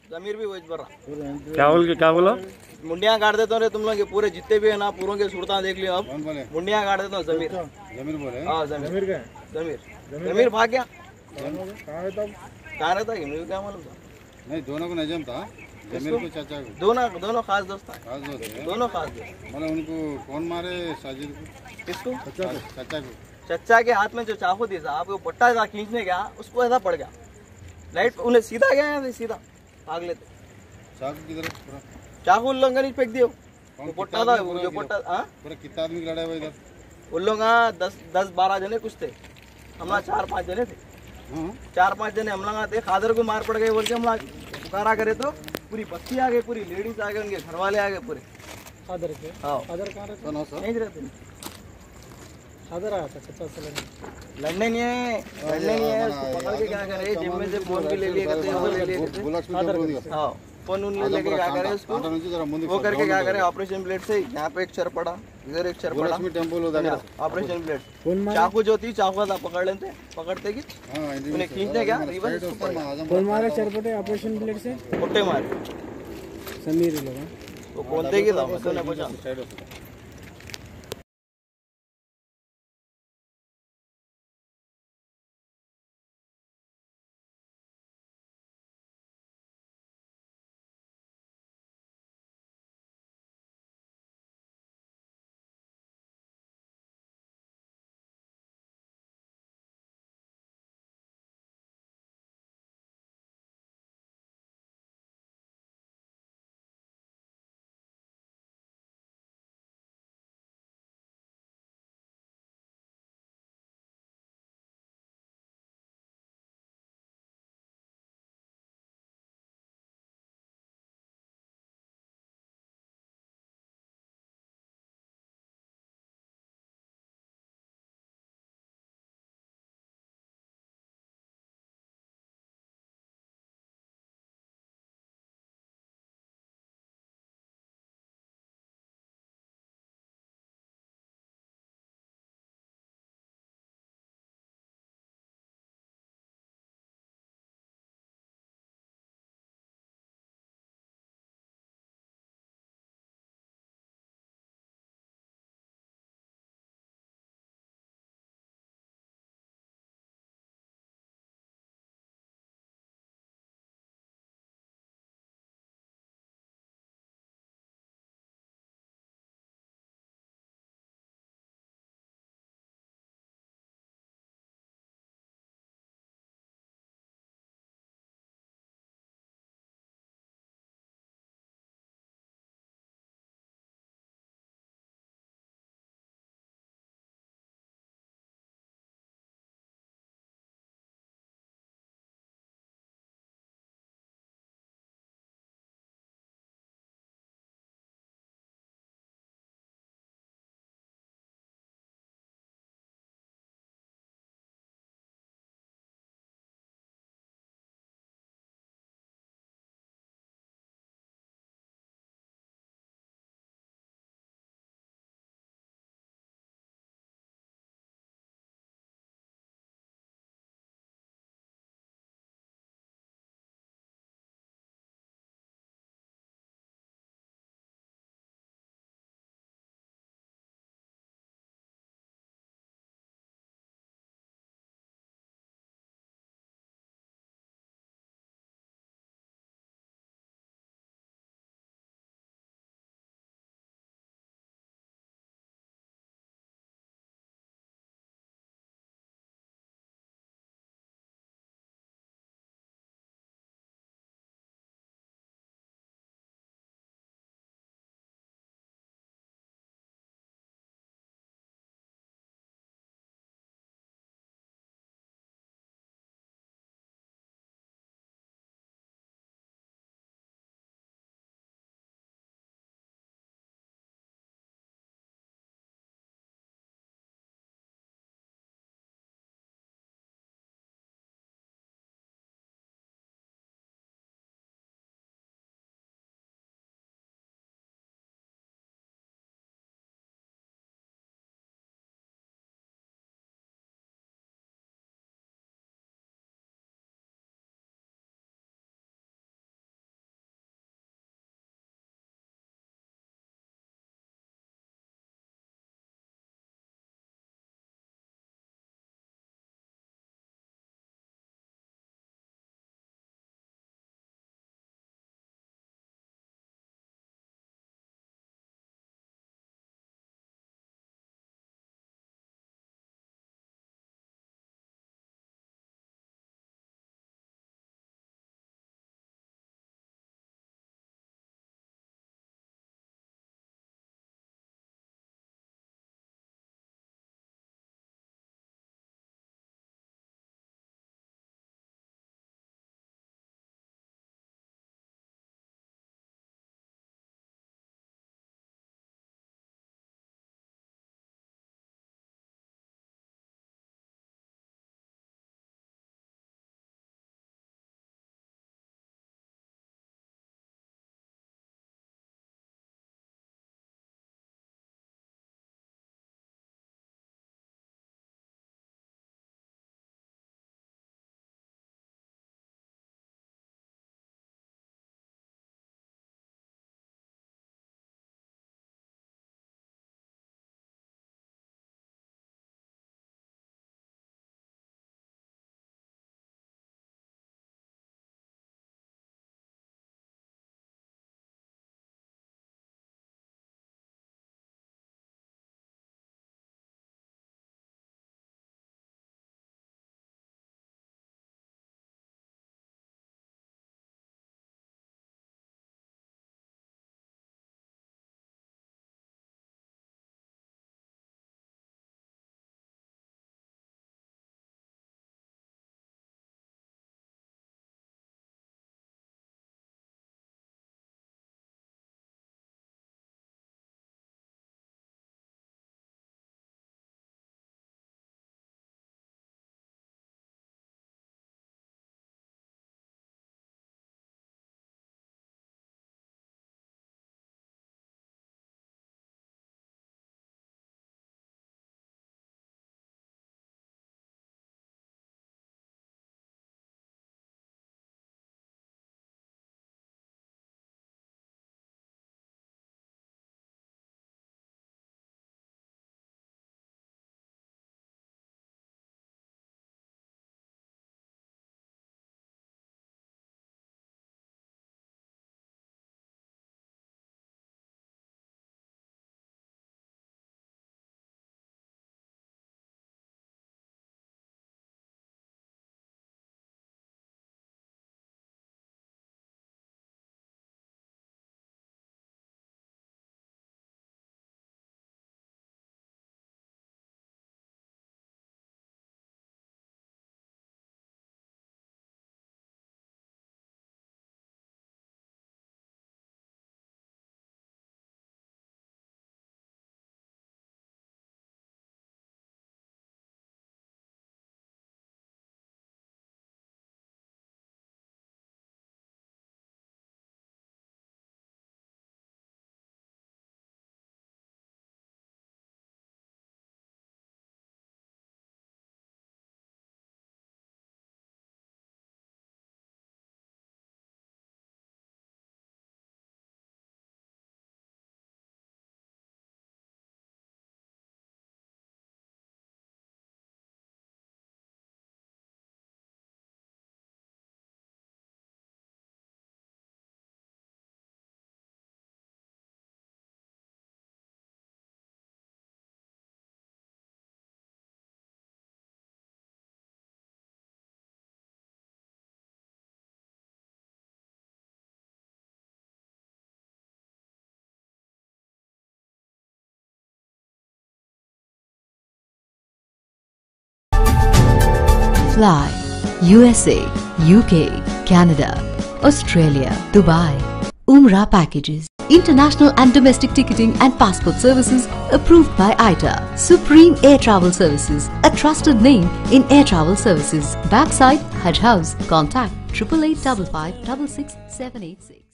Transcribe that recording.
जमीर भी वही भर क्या बोला? मुंडिया काट देता हूँ रे तुम लोग, ये पूरे जितने भी है ना पूरों के सुरता देख लियो। अब मुंडिया काट देता हूँ। जमीर बोले। हाँ जमीर भाग गया। कहाँ रहता है मुझे क्या मालूम था। नहीं दोनों को नहीं जमता। जमीर को चाचा को दोनों खास दोस्त हैं। दोनों खास दोस्त। मतलब उनको कौन मारे? साजिद को। किसको? चाचा को। चचा के हाथ में जो चाकू थी साहब, वो पट्टा था खींचने गया, उसको ऐसा पड़ गया लाइट, उन्हें सीधा गया यहाँ सीधा भाग लेते। चाकू की तरफ चाकू उन लोगों ने फेंक दियो। वो पट्टा था, वो जो पट्टा। हाँ पूरा कितना आदमी लड़ा हुआ इधर? उन लोग 10-12 जने कुछ थे, हमला 4-5 जने थे। 4-5 जने हमला थे। खादर को मार पड़ गए बोल के हमला पुकारा करे तो पूरी बस्ती आ गई, पूरी लेडीज आ गए, उनके घर वाले आ गए पूरे। खादर के? हाँ। खादर कहाँ रहते? नहीं रहते। खादर आया था कच्चा से लड़ने नहीं है, उसको पकड़ के क्या करे, जिम में से फोन भी ले लिए करते हैं, वो ले लिए करते। हाँ फोन उन लेके क्या करे उसको, वो करके क्या करे, ऑपरेशन ब्लेड से यहाँ पे एक चर पड़ा, इधर एक चर पड़ा, ऑपरेशन ब्लेड। चाकू जो थी चाकू था पकड़ लेते, पकड़ते कि उन्हें खींचने क्या कौन मारे चरपटे ऑपरेशन ब्लेड से? कुट्टे मारे समीर लोग। वो कौन थे कि था मैं पूछा। Fly USA, UK, Canada, Australia, Dubai. Umrah packages. International and domestic ticketing and passport services approved by ITA. Supreme Air Travel Services, a trusted name in air travel services. Backside Hajj House. Contact 8855 556 786.